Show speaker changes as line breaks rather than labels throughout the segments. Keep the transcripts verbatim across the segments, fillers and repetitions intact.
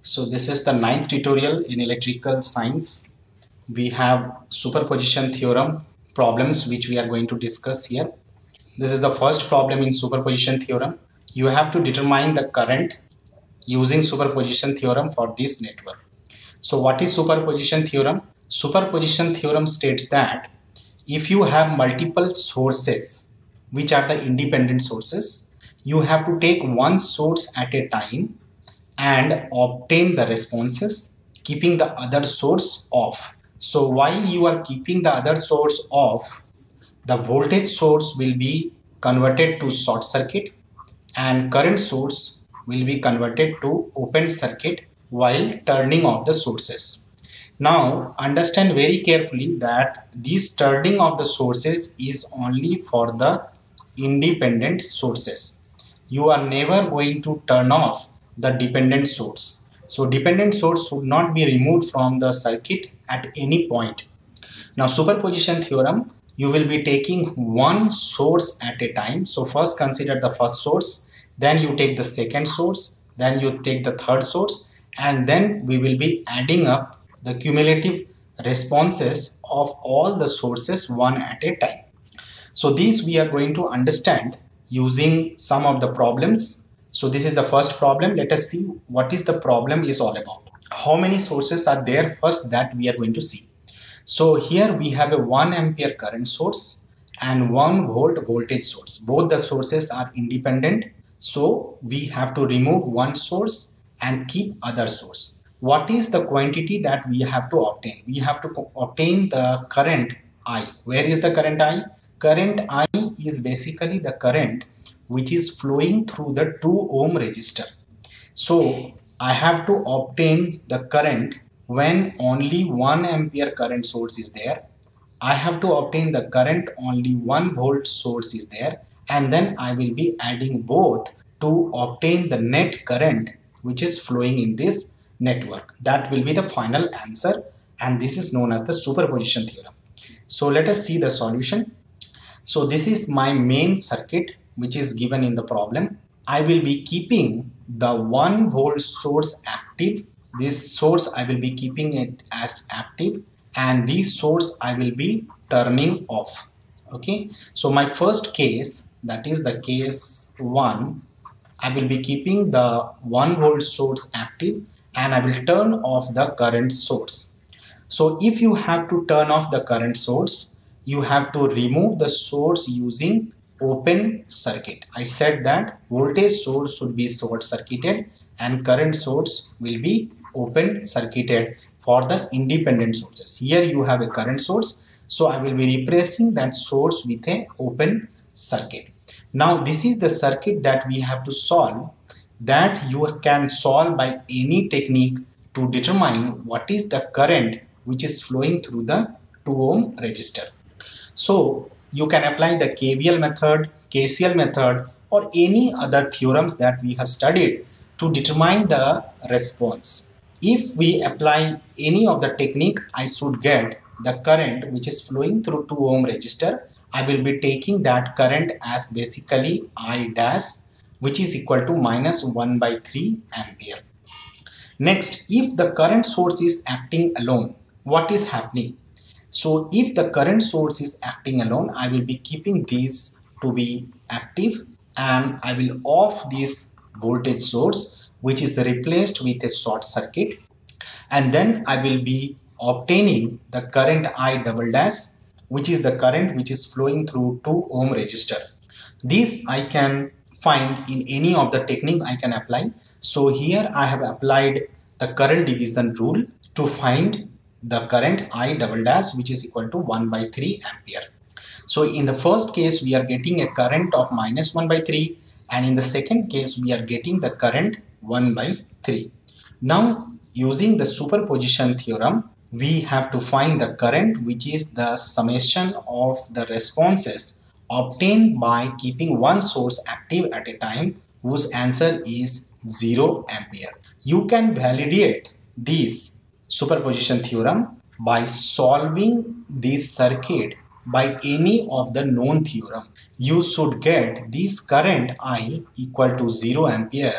So this is the ninth tutorial in electrical science. We have superposition theorem problems which we are going to discuss here. This is the first problem in superposition theorem. You have to determine the current using superposition theorem for this network. So what is superposition theorem? Superposition theorem states that if you have multiple sources which are the independent sources, you have to take one source at a time and obtain the responses keeping the other source off. So while you are keeping the other source off, the voltage source will be converted to short circuit and current source will be converted to open circuit while turning off the sources. Now understand very carefully that this turning of the sources is only for the independent sources. You are never going to turn off the dependent source. So dependent source should not be removed from the circuit at any point. Now superposition theorem, you will be taking one source at a time. So first consider the first source, then you take the second source, then you take the third source, and then we will be adding up the cumulative responses of all the sources one at a time. So these we are going to understand using some of the problems. So this is the first problem. Let us see what is the problem is all about. How many sources are there first that we are going to see. So here we have a one ampere current source and one volt voltage source. Both the sources are independent. So we have to remove one source and keep other source. What is the quantity that we have to obtain? We have to obtain the current I. Where is the current I? Current I is basically the current which is flowing through the two ohm resistor. So I have to obtain the current when only one ampere current source is there. I have to obtain the current only one volt source is there, and then I will be adding both to obtain the net current which is flowing in this network. That will be the final answer, and this is known as the superposition theorem. So let us see the solution. So this is my main circuit which is given in the problem. I will be keeping the one volt source active. This source I will be keeping it as active, and this source I will be turning off. Okay, so my first case, that is the case one, I will be keeping the one volt source active and I will turn off the current source. So if you have to turn off the current source, you have to remove the source using open circuit. I said that voltage source should be short circuited and current source will be open circuited for the independent sources. Here you have a current source, so I will be replacing that source with a open circuit. Now this is the circuit that we have to solve, that you can solve by any technique to determine what is the current which is flowing through the two ohm resistor. So you can apply the K V L method, K C L method, or any other theorems that we have studied to determine the response. If we apply any of the technique, I should get the current which is flowing through two ohm resistor. I will be taking that current as basically I dash, which is equal to minus one by three ampere. Next, if the current source is acting alone, what is happening? So if the current source is acting alone, I will be keeping this to be active and I will off this voltage source which is replaced with a short circuit, and then I will be obtaining the current I double dash, which is the current which is flowing through two ohm resistor. This I can find in any of the technique I can apply. So here I have applied the current division rule to find the current I double dash, which is equal to one by three ampere. So in the first case we are getting a current of minus one by three, and in the second case we are getting the current one by three. Now using the superposition theorem, we have to find the current which is the summation of the responses obtained by keeping one source active at a time, whose answer is zero ampere. You can validate this superposition theorem by solving this circuit by any of the known theorem. You should get this current I equal to zero ampere.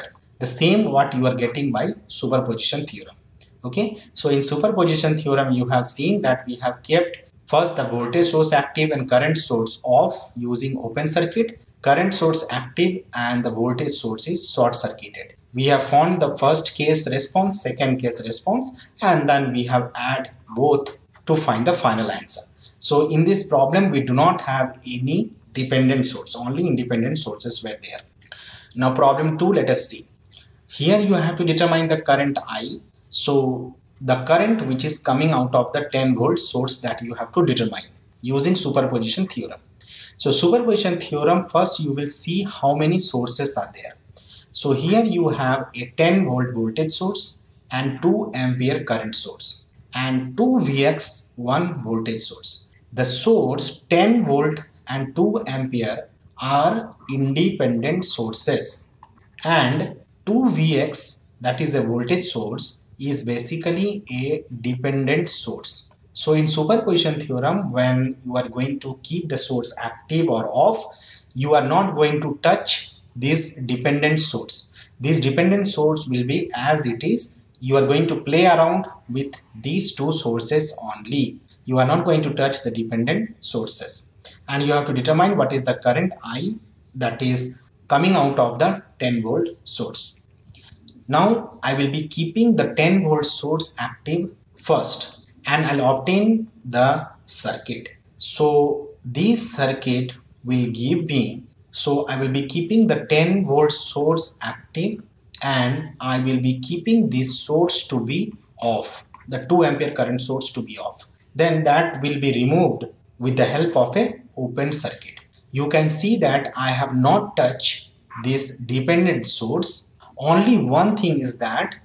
the same what you are getting by superposition theorem. Okay, so in superposition theorem you have seen that we have kept first the voltage source active and current source off using open circuit, current source active and the voltage source is short circuited. We have found the first case response, second case response, and then we have add both to find the final answer. So in this problem we do not have any dependent source, only independent sources were there. Now problem two, let us see. Here you have to determine the current I. So the current which is coming out of the ten volt source that you have to determine using superposition theorem. So superposition theorem, first you will see how many sources are there. So here you have a ten volt voltage source and two ampere current source and two V X, one voltage source. The source ten volt and two ampere are independent sources, and two V X, that is a voltage source, is basically a dependent source. So in superposition theorem, when you are going to keep the source active or off, you are not going to touch this dependent source. This dependent source will be as it is. You are going to play around with these two sources only. You are not going to touch the dependent sources. And you have to determine what is the current I that is coming out of the ten volt source. Now I will be keeping the ten volt source active first and I'll obtain the circuit. So this circuit will give me, so I will be keeping the ten volt source active and I will be keeping this source to be off, the two ampere current source to be off. Then that will be removed with the help of a open circuit. You can see that I have not touched this dependent source. Only one thing is that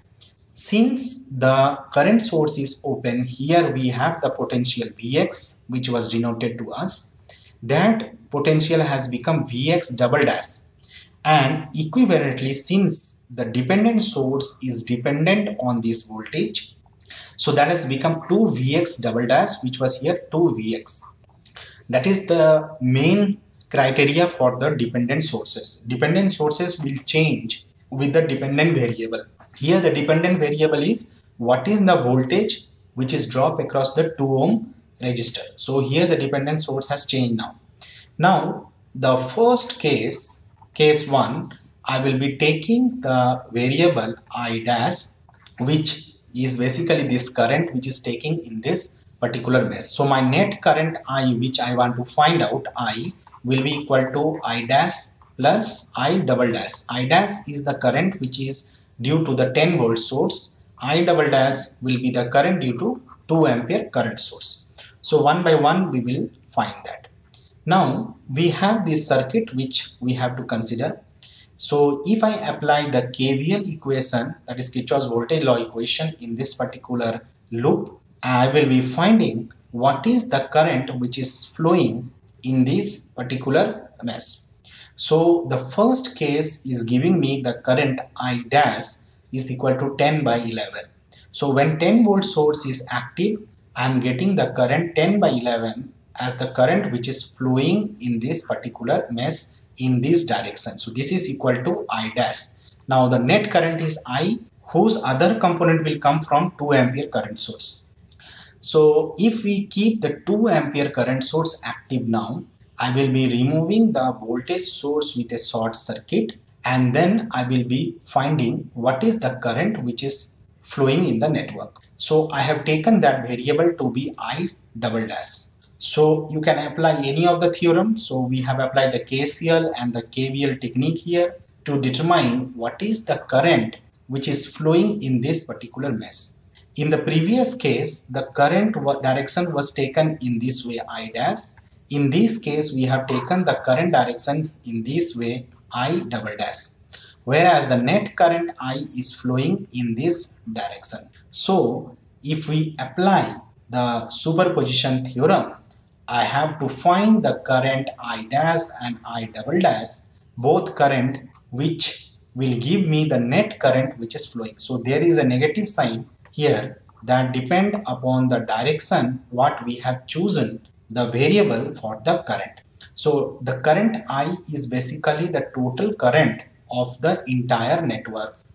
since the current source is open, here we have the potential V X which was denoted to us. That potential has become V X double dash, and equivalently since the dependent source is dependent on this voltage, so that has become two V X double dash, which was here two V X. That is the main criteria for the dependent sources. Dependent sources will change with the dependent variable. Here the dependent variable is what is the voltage which is dropped across the two ohm resistor. So here the dependent source has changed now. Now the first case, case one, I will be taking the variable I dash, which is basically this current which is taking in this particular mesh. So my net current I which I want to find out, I will be equal to I dash plus I double dash. I dash is the current which is due to the ten volt source. I double dash will be the current due to two ampere current source. So one by one we will find that. Now we have this circuit which we have to consider. So if I apply the K V L equation, that is Kirchhoff's voltage law equation, in this particular loop, I will be finding what is the current which is flowing in this particular mesh. So the first case is giving me the current I dash is equal to ten by eleven. So when ten volt source is active, I am getting the current ten by eleven as the current which is flowing in this particular mesh in this direction. So this is equal to I dash. Now the net current is I, whose other component will come from two ampere current source. So if we keep the two ampere current source active now, I will be removing the voltage source with a short circuit, and then I will be finding what is the current which is flowing in the network. So I have taken that variable to be I double dash. So you can apply any of the theorem. So we have applied the K C L and the K V L technique here to determine what is the current which is flowing in this particular mesh. In the previous case, the current direction was taken in this way, I dash. In this case, we have taken the current direction in this way, I double dash. Whereas the net current I is flowing in this direction. So if we apply the superposition theorem, I have to find the current I dash and I double dash, both current which will give me the net current which is flowing. So there is a negative sign here that depend upon the direction what we have chosen the variable for the current. So the current I is basically the total current of the entire network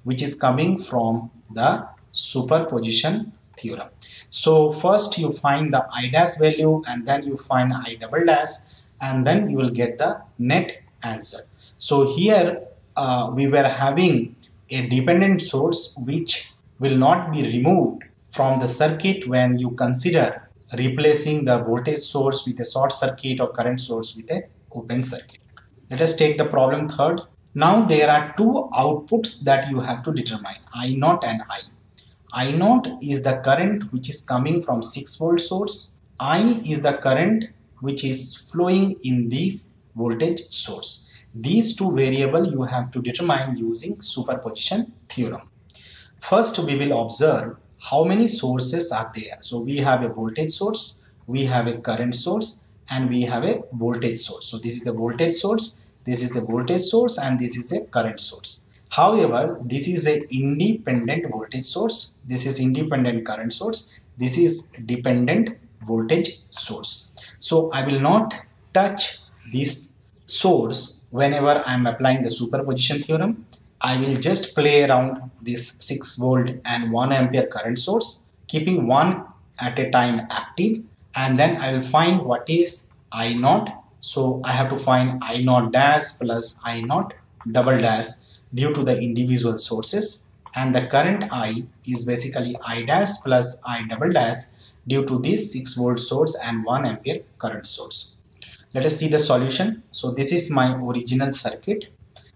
which is coming from the superposition theorem. So first you find the I dash value and then you find I double dash and then you will get the net answer. So here uh, we were having a dependent source which will not be removed from the circuit when you consider replacing the voltage source with a short circuit or current source with a open circuit. Let us take the problem third. Now there are two outputs that you have to determine, I naught and I. I naught is the current which is coming from six volt source. I is the current which is flowing in this voltage source. These two variables you have to determine using superposition theorem. First we will observe how many sources are there. So we have a voltage source, we have a current source, and we have a voltage source. So this is the voltage source, this is the voltage source, and this is a current source. However, this is a independent voltage source, this is independent current source, this is dependent voltage source. So I will not touch this source whenever I am applying the superposition theorem. I will just play around this six volt and one ampere current source, keeping one at a time active, and then I will find what is I naught. So I have to find I naught dash plus I naught double dash due to the individual sources, and the current I is basically I dash plus I double dash due to this six volt source and one ampere current source. Let us see the solution. So this is my original circuit.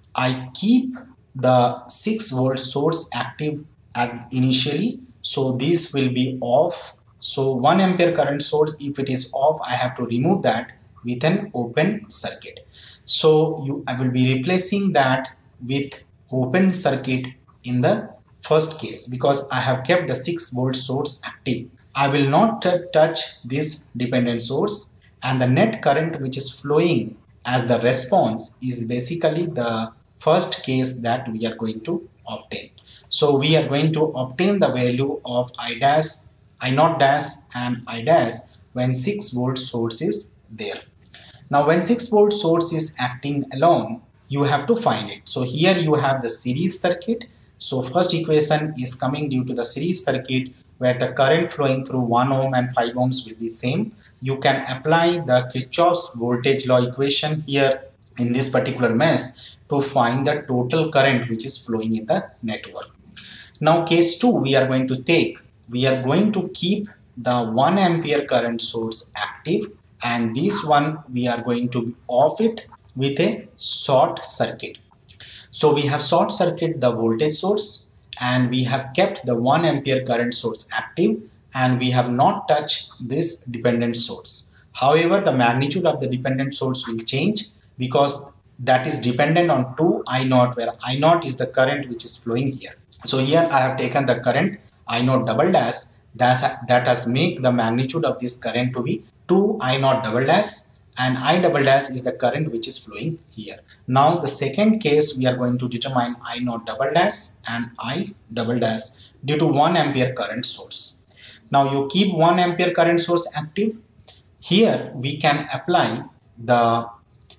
I keep the six volt source active at initially, so this will be off. So one ampere current source, if it is off, I have to remove that with an open circuit. So you I will be replacing that with open circuit in the first case because I have kept the six volt source active. I will not touch this dependent source, and the net current which is flowing as the response is basically the first case that we are going to obtain. So we are going to obtain the value of I dash, I naught dash and I dash when six volt source is there. Now when six volt source is acting alone, you have to find it. So here you have the series circuit. So first equation is coming due to the series circuit where the current flowing through one ohm and five ohms will be same. You can apply the Kirchhoff's voltage law equation here in this particular mesh to find the total current which is flowing in the network. Now case two we are going to take, we are going to keep the one ampere current source active, and this one we are going to off it with a short circuit. So we have short circuit the voltage source and we have kept the one ampere current source active, and we have not touched this dependent source. However, the magnitude of the dependent source will change because that is dependent on two I naught, where I naught is the current which is flowing here. So here I have taken the current I naught double dash, that has made the magnitude of this current to be two I naught double dash, and I double dash is the current which is flowing here. Now the second case we are going to determine I naught double dash and I double dash due to one ampere current source. Now you keep one ampere current source active. Here we can apply the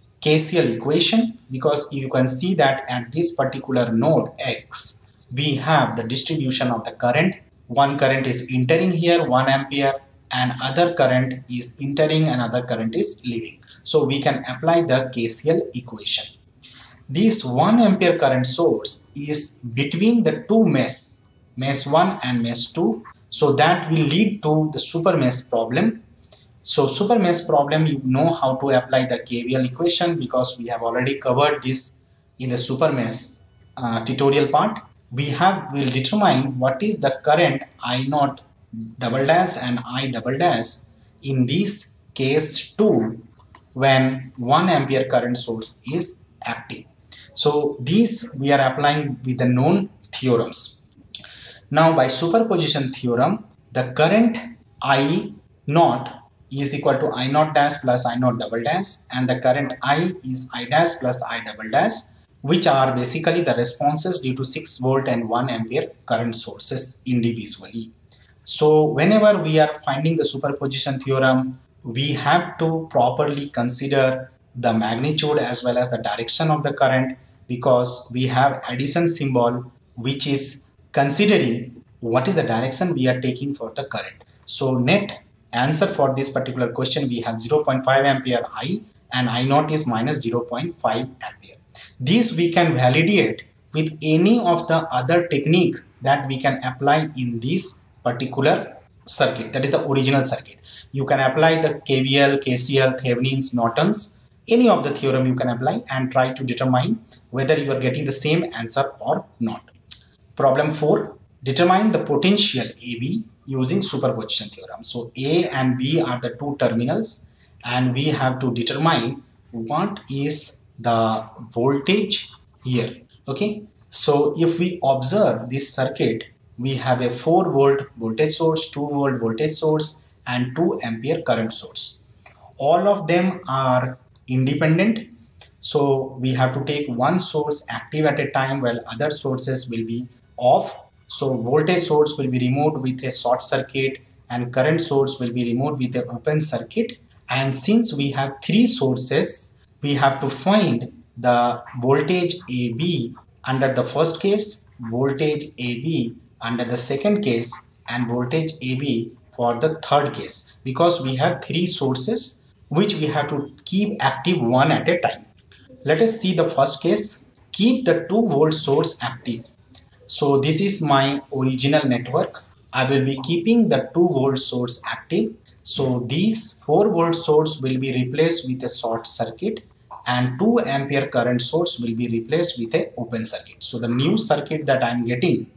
K C L equation because you can see that at this particular node X we have the distribution of the current. One current is entering here one ampere and other current is entering and other current is leaving. So we can apply the K C L equation. This one ampere current source is between the two mesh, mesh one and mesh two. So that will lead to the super mesh problem. So super mesh problem, you know how to apply the K V L equation because we have already covered this in the super mesh uh, tutorial part. We have will determine what is the current I naught double dash and I double dash in this case two when one ampere current source is active. So these we are applying with the known theorems. Now by superposition theorem, the current I naught is equal to I naught dash plus I naught double dash, and the current I is I dash plus I double dash, which are basically the responses due to six volt and one ampere current sources individually. So whenever we are finding the superposition theorem, we have to properly consider the magnitude as well as the direction of the current because we have addition symbol which is considering what is the direction we are taking for the current. So net answer for this particular question, we have zero point five ampere I and I naught is minus zero point five ampere. This we can validate with any of the other technique that we can apply in this particular circuit, that is the original circuit. You can apply the K V L, K C L, Thevenin's, Norton's, any of the theorem you can apply and try to determine whether you are getting the same answer or not. Problem four, determine the potential A B using superposition theorem. So A and B are the two terminals and we have to determine what is the voltage here. Okay, so if we observe this circuit, we have a four volt voltage source, two volt voltage source and two ampere current source. All of them are independent. So we have to take one source active at a time while other sources will be off. So voltage source will be removed with a short circuit and current source will be removed with an open circuit. And since we have three sources, we have to find the voltage A B under the first case, voltage A B under the second case and voltage A B for the third case, because we have three sources which we have to keep active one at a time. Let us see the first case. Keep the two volt source active. So this is my original network. I will be keeping the two volt source active. So these four volt source will be replaced with a short circuit and two ampere current source will be replaced with a open circuit. So the new circuit that I am getting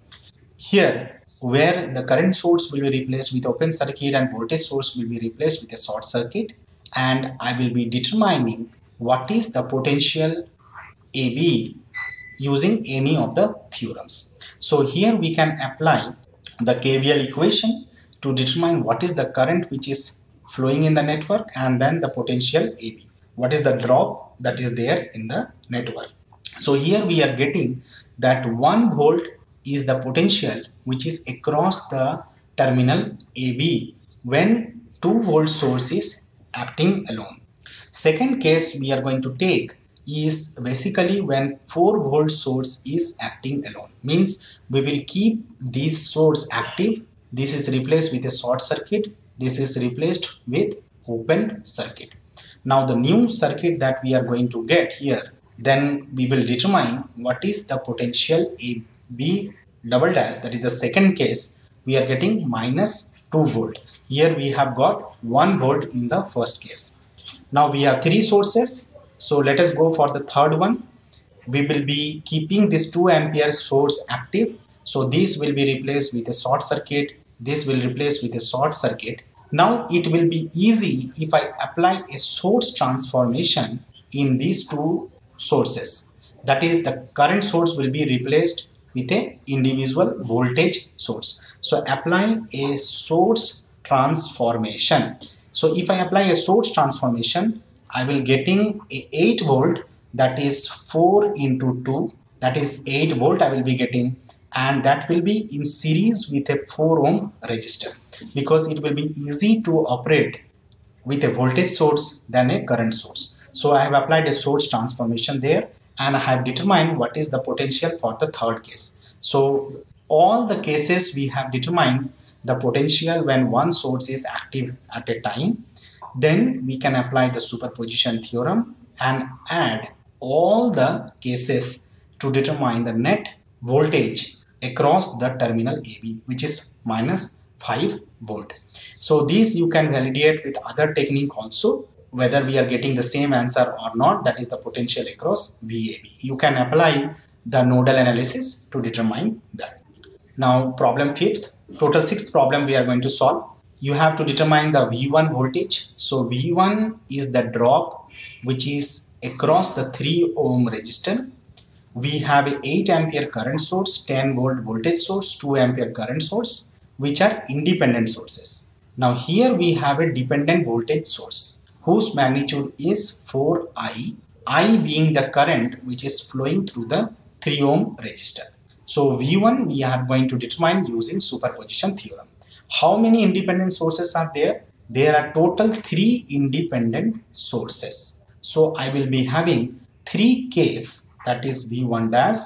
here, where the current source will be replaced with open circuit and voltage source will be replaced with a short circuit, and I will be determining what is the potential A B using any of the theorems. So here we can apply the K V L equation to determine what is the current which is flowing in the network and then the potential A B. What is the drop that is there in the network. So here we are getting that one volt is the potential which is across the terminal A B when two volt source is acting alone. Second case we are going to take is basically when four volt source is acting alone. Means we will keep this source active. This is replaced with a short circuit. This is replaced with open circuit. Now the new circuit that we are going to get here, then we will determine what is the potential A B double dash, that is the second case. We are getting minus two volt. Here we have got one volt in the first case. Now we have three sources. So let us go for the third one. We will be keeping this two ampere source active. So this will be replaced with a short circuit. This will replace with a short circuit. Now it will be easy if I apply a source transformation in these two sources. That is, the current source will be replaced with a individual voltage source. So apply a source transformation. So if I apply a source transformation, I will getting a eight volt, that is four into two, that is eight volt I will be getting, and that will be in series with a four ohm resistor, because it will be easy to operate with a voltage source than a current source. So I have applied a source transformation there and I have determined what is the potential for the third case. So all the cases we have determined the potential when one source is active at a time. Then we can apply the superposition theorem and add all the cases to determine the net voltage across the terminal A B, which is minus five volt. So these you can validate with other technique also, whether we are getting the same answer or not, that is the potential across V A B. You can apply the nodal analysis to determine that. Now problem fifth, total sixth problem we are going to solve. You have to determine the V one voltage. So V one is the drop which is across the three ohm resistor. We have a eight ampere current source, ten volt voltage source, two ampere current source, which are independent sources. Now here we have a dependent voltage source whose magnitude is four I, I being the current which is flowing through the three ohm resistor. So V one we are going to determine using superposition theorem. How many independent sources are there? There are total three independent sources. So I will be having three K's, that is V one dash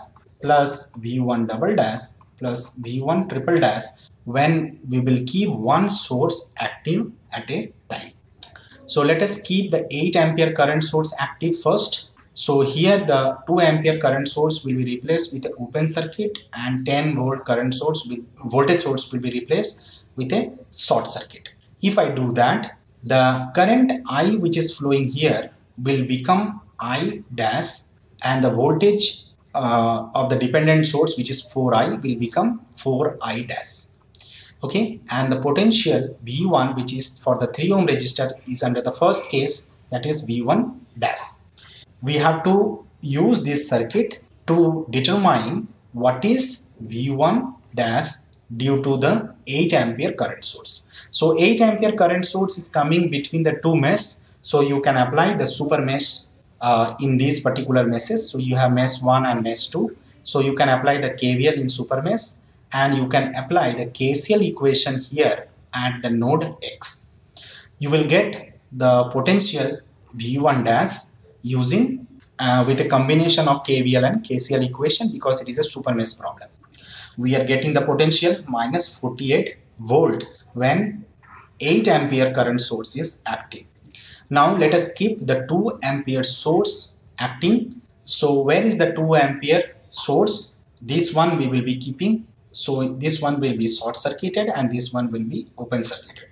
plus V one double dash plus V one triple dash when we will keep one source active at a time. So let us keep the eight ampere current source active first. So here the two ampere current source will be replaced with an open circuit and ten volt current source with voltage source will be replaced with a short circuit. If I do that, the current I which is flowing here will become I dash and the voltage uh, of the dependent source which is four I will become four I dash. Okay, and the potential V one which is for the three ohm resistor is under the first case, that is V one dash. We have to use this circuit to determine what is V one dash due to the eight ampere current source. So eight ampere current source is coming between the two meshes, so you can apply the super mesh uh, in these particular meshes. So you have mesh one and mesh two, so you can apply the K V L in super mesh and you can apply the K C L equation here at the node X. You will get the potential V one dash using uh, with a combination of K V L and K C L equation, because it is a super mesh problem. We are getting the potential minus forty-eight volt when eight ampere current source is active. Now let us keep the two ampere source acting. So where is the two ampere source? This one we will be keeping. So this one will be short circuited and this one will be open circuited.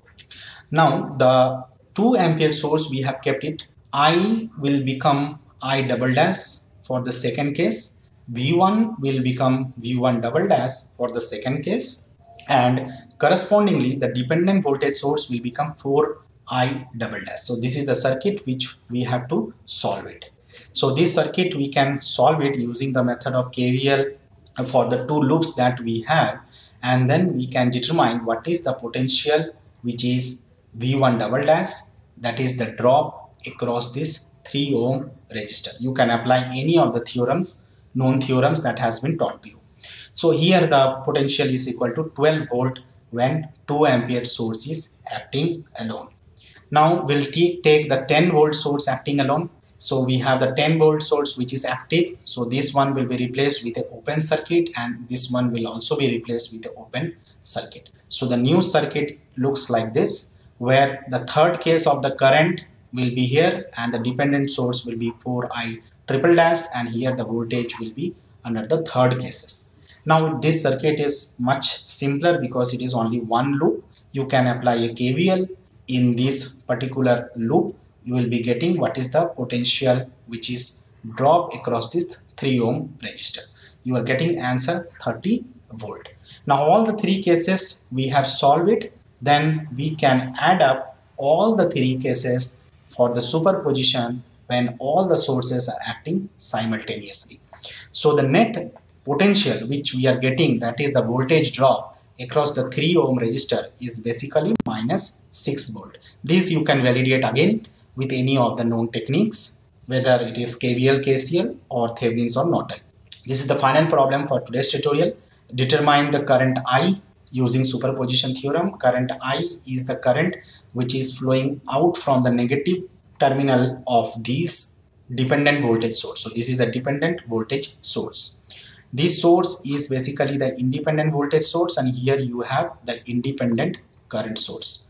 Now the two ampere source we have kept it. I will become I double dash for the second case. V one will become V one double dash for the second case. And correspondingly the dependent voltage source will become four I double dash. So this is the circuit which we have to solve it. So this circuit we can solve it using the method of K V L for the two loops that we have, and then we can determine what is the potential which is V one double dash, that is the drop across this three ohm resistor. You can apply any of the theorems, known theorems that has been taught to you. So here the potential is equal to twelve volt when two ampere source is acting alone. Now we'll take the ten volt source acting alone. So we have the ten volt source which is active. So this one will be replaced with an open circuit and this one will also be replaced with an open circuit. So the new circuit looks like this, where the third case of the current will be here and the dependent source will be four I triple dash, and here the voltage will be under the third cases. Now this circuit is much simpler because it is only one loop. You can apply a K V L in this particular loop. You will be getting what is the potential which is drop across this three ohm resistor. You are getting answer thirty volt. Now all the three cases we have solved it. Then we can add up all the three cases for the superposition when all the sources are acting simultaneously. So the net potential which we are getting, that is the voltage drop across the three ohm resistor, is basically minus six volt. This you can validate again with any of the known techniques, whether it is K V L, K C L or Thevenin's or Norton. This is the final problem for today's tutorial. Determine the current I using superposition theorem. Current I is the current which is flowing out from the negative terminal of this dependent voltage source. So this is a dependent voltage source. This source is basically the independent voltage source, and here you have the independent current source.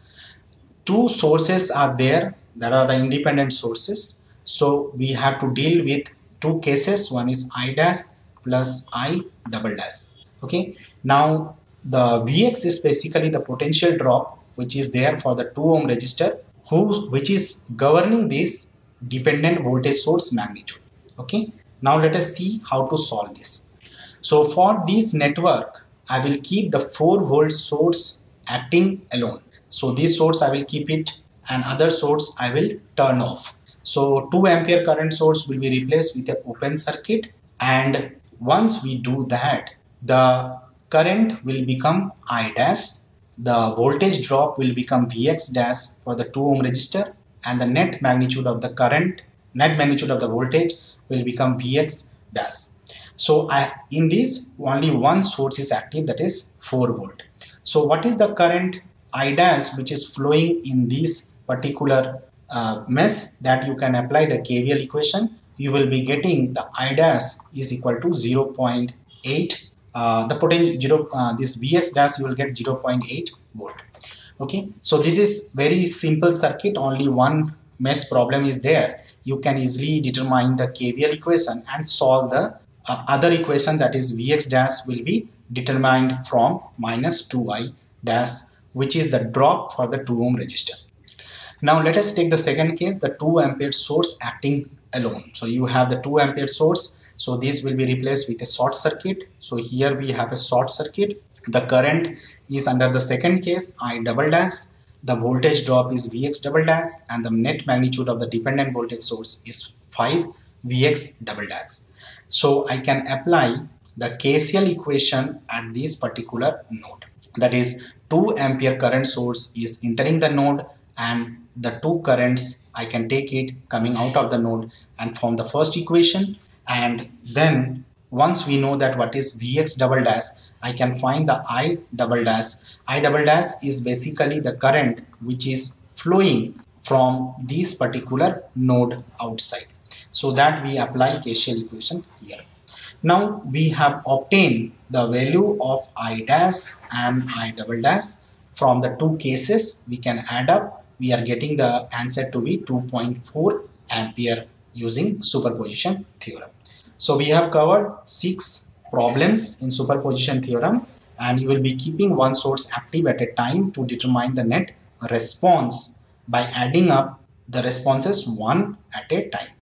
Two sources are there that are the independent sources. So we have to deal with two cases. One is I dash plus I double dash. Okay. Now the V X is basically the potential drop which is there for the two ohm resistor, who which is governing this dependent voltage source magnitude. Okay. Now let us see how to solve this. So for this network, I will keep the four volt source acting alone. So this source I will keep it, and other source I will turn off. So two ampere current source will be replaced with an open circuit, and once we do that, the current will become I dash, the voltage drop will become V X dash for the two ohm resistor, and the net magnitude of the current, net magnitude of the voltage will become V X dash. So I, in this only one source is active, that is four volt. So what is the current I dash which is flowing in this particular uh, mesh, that you can apply the K V L equation? You will be getting the I dash is equal to zero point eight. Uh, the potential zero, uh, this Vx dash you will get zero point eight volt. Okay, so this is very simple circuit. Only one mesh problem is there. You can easily determine the K V L equation and solve the uh, other equation, that is Vx dash will be determined from minus two I dash, which is the drop for the two ohm resistor. Now let us take the second case, the two ampere source acting alone. So you have the two ampere source. So this will be replaced with a short circuit. So here we have a short circuit. The current is under the second case I double dash. The voltage drop is Vx double dash, and the net magnitude of the dependent voltage source is five Vx double dash. So I can apply the K C L equation at this particular node. That is, two ampere current source is entering the node, and the two currents I can take it coming out of the node and form the first equation. And then once we know that what is Vx double dash, I can find the I double dash. I double dash is basically the current which is flowing from this particular node outside. So that we apply K C L equation here. Now we have obtained the value of I dash and I double dash. From the two cases we can add up. We are getting the answer to be two point four ampere using superposition theorem. So we have covered six problems in superposition theorem, and you will be keeping one source active at a time to determine the net response by adding up the responses one at a time.